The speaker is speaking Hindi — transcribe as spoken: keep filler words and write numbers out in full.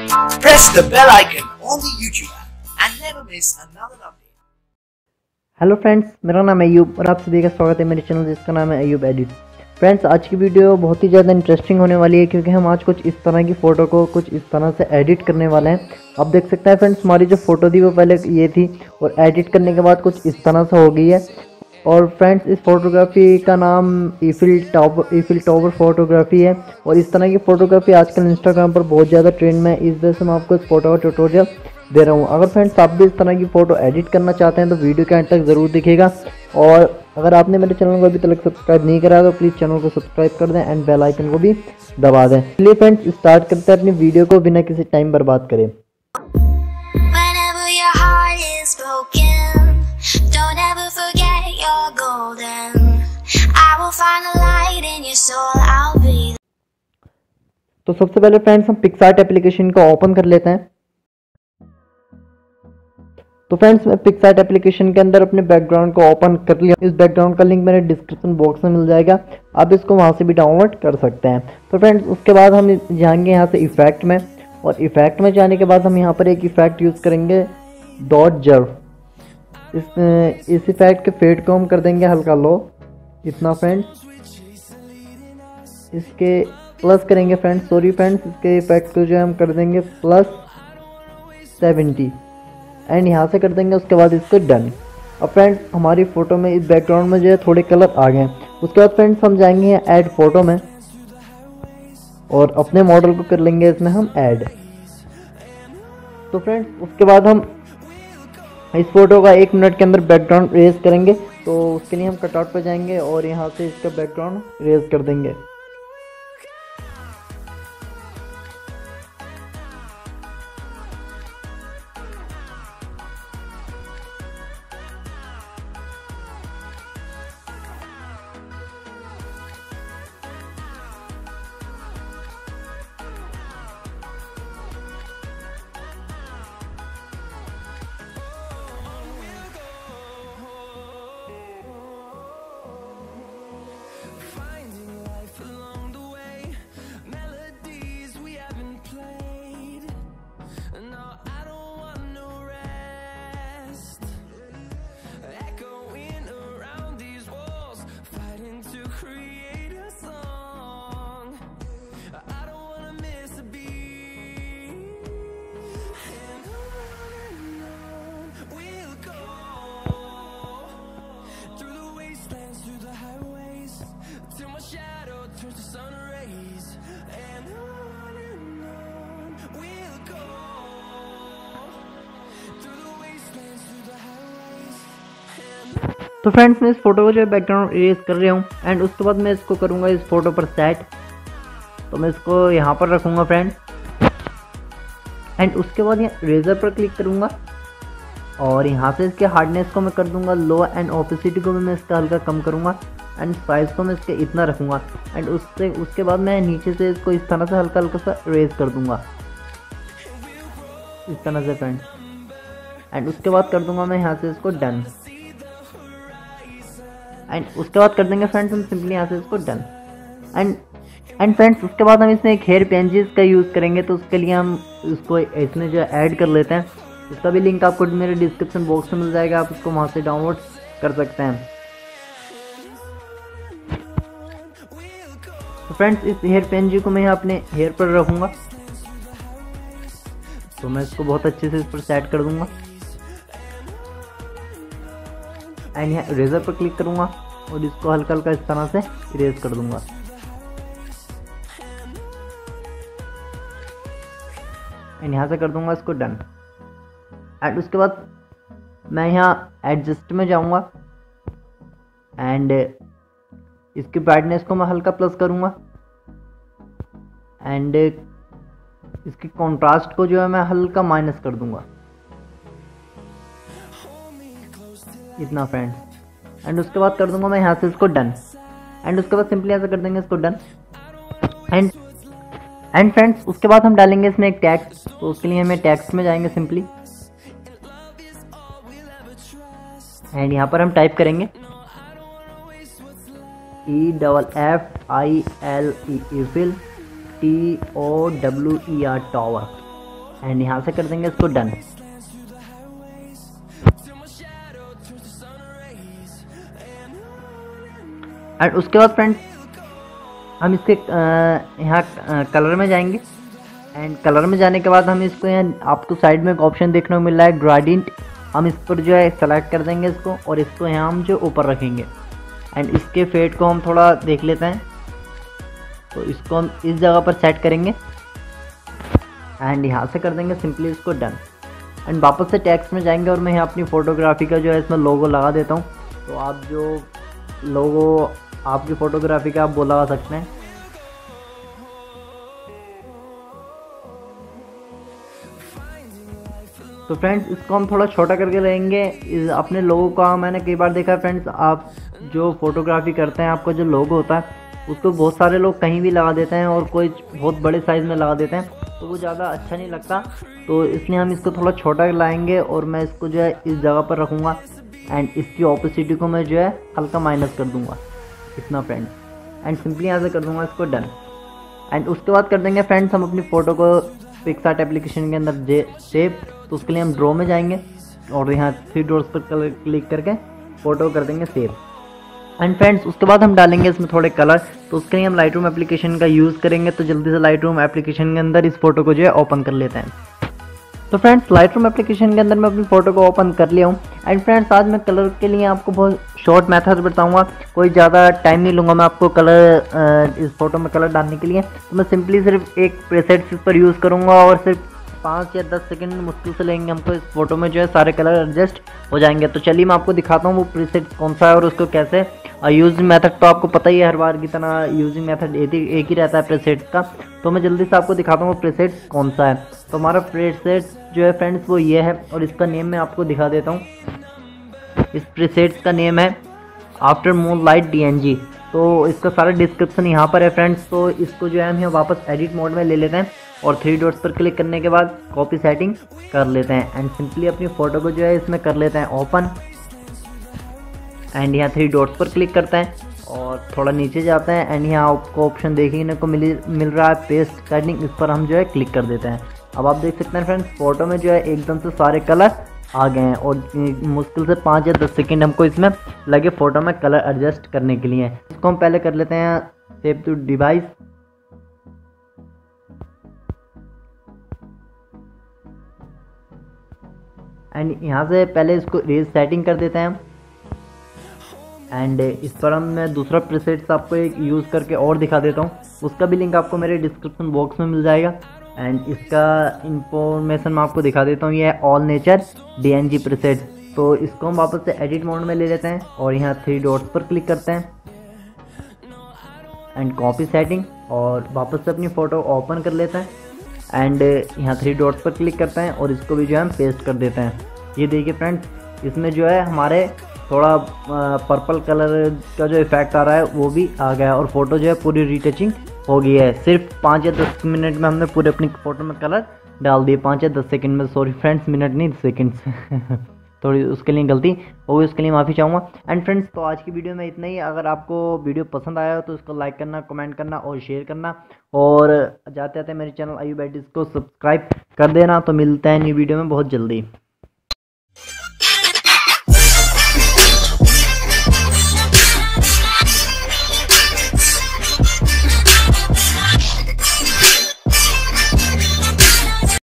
Press the bell icon on the YouTube app and never miss another update. Hello friends, मेरा नाम है अयूब और आप सभी का स्वागत है मेरे चैनल जिसका नाम है अयूब एडिट। फ्रेंड्स, आज की वीडियो बहुत ही ज़्यादा इंटरेस्टिंग होने वाली है क्योंकि हम आज कुछ इस तरह की फ़ोटो को कुछ इस तरह से एडिट करने वाले हैं। आप देख सकते हैं फ्रेंड्स, हमारी जो फ़ोटो थी वो पहले ये थी और एडिट करने के बाद कुछ इस तरह से हो गई है। और फ्रेंड्स, इस फोटोग्राफी का नाम Eiffel Tower Eiffel Tower photography है और इस तरह की फ़ोटोग्राफी आजकल इंस्टाग्राम पर बहुत ज़्यादा ट्रेंड में है। इस वजह से मैं आपको इस फोटो का ट्यूटोरियल दे रहा हूँ। अगर फ्रेंड्स आप भी इस तरह की फ़ोटो एडिट करना चाहते हैं तो वीडियो के एंड तक ज़रूर दिखेगा। और अगर आपने मेरे चैनल को अभी तक सब्सक्राइब नहीं करा तो प्लीज़ चैनल को सब्सक्राइब कर दें एंड बेल आइकन को भी दबा दें। चलिए फ्रेंड्स, स्टार्ट करते हैं अपनी वीडियो को बिना किसी टाइम बर्बाद करें। तो सबसे पहले फ्रेंड्स हम पिक्सआर्ट एप्लीकेशन को ओपन कर लेते हैं। तो फ्रेंड्स, मैं पिक्सआर्ट एप्लीकेशन के अंदर अपने बैकग्राउंड को ओपन कर लिया। इस बैकग्राउंड का लिंक मेरे डिस्क्रिप्शन बॉक्स में मिल जाएगा, आप इसको वहां से भी डाउनलोड कर सकते हैं। तो फ्रेंड्स, उसके बाद हम जाएंगे यहाँ से इफेक्ट में और इफेक्ट में जाने के बाद हम यहाँ पर एक इफेक्ट यूज़ करेंगे, डॉट जर्व। इस इस इफेक्ट के फेड को हम कर देंगे हल्का लो, इतना फ्रेंड्स। इसके प्लस करेंगे फ्रेंड्स, सॉरी फ्रेंड्स, इसके इफेक्ट को जो है हम कर देंगे प्लस सेवेंटी एंड यहाँ से कर देंगे उसके बाद इसको डन। अब फ्रेंड्स, हमारी फ़ोटो में इस बैकग्राउंड में जो है थोड़े कलर आ गए। उसके बाद फ्रेंड्स हम जाएंगे ऐड फोटो में और अपने मॉडल को कर लेंगे इसमें हम ऐड। तो फ्रेंड्स, उसके बाद हम इस फोटो का एक मिनट के अंदर बैकग्राउंड इरेज करेंगे। तो उसके लिए हम कटआउट पर जाएंगे और यहाँ से इसका बैकग्राउंड इरेज कर देंगे। तो फ्रेंड्स, मैं इस फोटो को जो है बैकग्राउंड इरेज कर रहा हूँ एंड उसके बाद मैं इसको करूँगा इस फोटो पर सेट। तो मैं इसको यहाँ पर रखूँगा फ्रेंड्स एंड उसके बाद यहाँ इरेजर पर क्लिक करूँगा और यहाँ से इसके हार्डनेस को मैं कर दूँगा लो एंड ओपेसिटी को भी मैं इसका हल्का कम करूँगा एंड साइज़ को मैं इसके इतना रखूँगा एंड उससे उसके बाद मैं नीचे से इसको इस तरह से हल्का हल्का सा इरेज कर दूँगा इस तरह से फ्रेंड्स। एंड उसके बाद कर दूँगा मैं यहाँ से इसको डन एंड उसके बाद कर देंगे फ्रेंड्स हम सिंपली यहाँ से इसको डन। एंड एंड फ्रेंड्स, उसके बाद हम इसमें एक हेयर पेंजेस का यूज़ करेंगे। तो उसके लिए हम इसको इसमें जो ऐड कर लेते हैं। इसका भी लिंक आपको मेरे डिस्क्रिप्शन बॉक्स में मिल जाएगा, आप इसको वहाँ से डाउनलोड कर सकते हैं। तो फ्रेंड्स, इस हेयर पेंजी को मैं यहाँ अपने हेयर पर रखूँगा। तो मैं इसको बहुत अच्छे से इस पर सेट कर दूँगा एंड यहाँ इरेजर पर क्लिक करूँगा और इसको हल्का हल्का इस तरह से इरेज कर दूँगा। एंड यहाँ से कर दूँगा इसको डन। एंड उसके बाद मैं यहाँ एडजस्ट में जाऊँगा एंड इसकी ब्राइटनेस को मैं हल्का प्लस करूँगा एंड इसकी कॉन्ट्रास्ट को जो है मैं हल्का माइनस कर दूँगा इतना फ्रेंड्स। एंड उसके बाद कर दूंगा मैं यहाँ से इसको डन एंड उसके बाद सिंपली ऐसे कर देंगे इसको डन। एंड एंड फ्रेंड्स, उसके बाद हम डालेंगे इसमें एक टैक्स। तो उसके लिए हमें टैक्स में जाएंगे सिंपली एंड यहाँ पर हम टाइप करेंगे E double F I L E Eiffel T O W E R tower. And यहाँ से कर देंगे इसको डन। एंड उसके बाद फ्रेंड्स हम इसके यहाँ कलर में जाएंगे। एंड कलर में जाने के बाद हम इसको यहाँ आपको साइड में एक ऑप्शन देखने को मिल रहा है ग्रेडियंट, हम इस पर जो है सेलेक्ट कर देंगे इसको और इसको यहाँ हम जो ऊपर रखेंगे। एंड इसके फेड को हम थोड़ा देख लेते हैं, तो इसको हम इस जगह पर सेट करेंगे एंड यहाँ से कर देंगे सिंपली इसको डन। एंड वापस से टेक्स्ट में जाएंगे और मैं यहाँ अपनी फ़ोटोग्राफी का जो है इसमें लोगो लगा देता हूँ। तो आप जो लोगो आपकी फ़ोटोग्राफी का आप वो लगा सकते हैं। तो फ्रेंड्स इसको हम थोड़ा छोटा करके लेंगे। इस अपने लोगो का मैंने कई बार देखा है फ्रेंड्स, आप जो फोटोग्राफी करते हैं आपका जो लोगो होता है उसको बहुत सारे लोग कहीं भी लगा देते हैं और कोई बहुत बड़े साइज़ में लगा देते हैं, तो वो ज़्यादा अच्छा नहीं लगता। तो इसलिए हम इसको थोड़ा छोटा लाएंगे और मैं इसको जो है इस जगह पर रखूँगा एंड इसकी ऑपोसिटी को मैं जो है हल्का माइनस कर दूँगा इतना फ्रेंड्स। एंड सिंपली यहाँ से कर दूँगा इसको डन। एंड उसके बाद कर देंगे फ्रेंड्स हम अपनी फ़ोटो को पिक्सआर्ट एप्लीकेशन के अंदर सेव। तो उसके लिए हम ड्रॉ में जाएंगे और यहाँ थ्री डॉट्स पर क्लिक करके फ़ोटो कर देंगे सेव। एंड फ्रेंड्स उसके बाद हम डालेंगे इसमें थोड़े कलर। तो उसके लिए हम लाइट रूम एप्लीकेशन का यूज़ करेंगे। तो जल्दी से लाइट रूम एप्लीकेशन के अंदर इस फोटो को जो है ओपन कर लेते हैं। तो फ्रेंड्स लाइट रूम एप्लीकेशन के अंदर मैं अपनी फ़ोटो को ओपन कर लिया हूँ। एंड फ्रेंड्स आज मैं कलर के लिए आपको बहुत शॉर्ट मेथड बताऊंगा, कोई ज़्यादा टाइम नहीं लूँगा मैं आपको कलर इस फोटो में कलर डालने के लिए। तो मैं सिंपली सिर्फ एक प्रीसेट इस पर यूज़ करूँगा और सिर्फ पाँच या दस सेकंड मुश्किल से लेंगे हमको, इस फोटो में जो है सारे कलर एडजस्ट हो जाएंगे। तो चलिए मैं आपको दिखाता हूँ वो प्रीसेट कौन सा है और उसको कैसे यूजिंग मेथड। तो आपको पता ही है हर बार की तरह यूजिंग मेथड एक ही रहता है प्रीसेट का। तो मैं जल्दी से आपको दिखाता हूँ वो प्रीसेट कौन सा है। तो हमारा प्रीसेट जो है फ्रेंड्स वो ये है और इसका नेम मैं आपको दिखा देता हूँ। इस प्रीसेट का नेम है after moon light D N G. तो इसका सारा डिस्क्रिप्शन यहाँ पर है फ्रेंड्स। तो इसको जो है हम यहाँ वापस एडिट मोड में ले लेते हैं और थ्री डॉट्स पर क्लिक करने के बाद कॉपी सेटिंग कर लेते हैं एंड सिंपली अपनी फ़ोटो को जो है इसमें कर लेते हैं ओपन। एंड यहाँ थ्री डॉट्स पर क्लिक करते हैं और थोड़ा नीचे जाते हैं एंड यहाँ आपको ऑप्शन देखने को मिल मिल रहा है पेस्ट सेटिंग, इस पर हम जो है क्लिक कर देते हैं। अब आप देख सकते हैं फ्रेंड्स फ़ोटो में जो है एकदम से सारे कलर आ गए हैं और मुश्किल से पाँच या दस सेकंड हमको इसमें लगे फ़ोटो में कलर एडजस्ट करने के लिए। इसको हम पहले कर लेते हैं सेव टू डिवाइस। एंड यहाँ से पहले इसको रेज सेटिंग कर देते हैं एंड इस पर हम मैं दूसरा प्रीसेट्स आपको एक यूज़ करके और दिखा देता हूँ, उसका भी लिंक आपको मेरे डिस्क्रिप्शन बॉक्स में मिल जाएगा। एंड इसका इंफॉर्मेशन मैं आपको दिखा देता हूँ, ये है all nature D N G preset. तो इसको हम वापस से एडिट मोड में ले लेते हैं और यहाँ थ्री डॉट्स पर क्लिक करते हैं एंड कॉपी सेटिंग और वापस से अपनी फ़ोटो ओपन कर लेते हैं एंड यहाँ थ्री डॉट्स पर क्लिक करते हैं और इसको भी जो है हम पेस्ट कर देते हैं। ये देखिए फ्रेंड्स इसमें जो है हमारे थोड़ा पर्पल कलर का जो इफेक्ट आ रहा है वो भी आ गया और फोटो जो है पूरी रीटचिंग हो गई है। सिर्फ पाँच या दस मिनट में हमने पूरे अपनी फ़ोटो में कलर डाल दिए, पाँच या दस सेकंड में, सॉरी फ्रेंड्स मिनट नहीं सेकंड्स थोड़ी उसके लिए गलती हो गई, उसके लिए माफ़ी चाहूँगा। एंड फ्रेंड्स तो आज की वीडियो में इतना ही। अगर आपको वीडियो पसंद आया हो तो इसको लाइक करना, कमेंट करना और शेयर करना और जाते जाते मेरे चैनल अयूब एडिट्स को सब्सक्राइब कर देना। तो मिलते हैं न्यू वीडियो में बहुत जल्दी।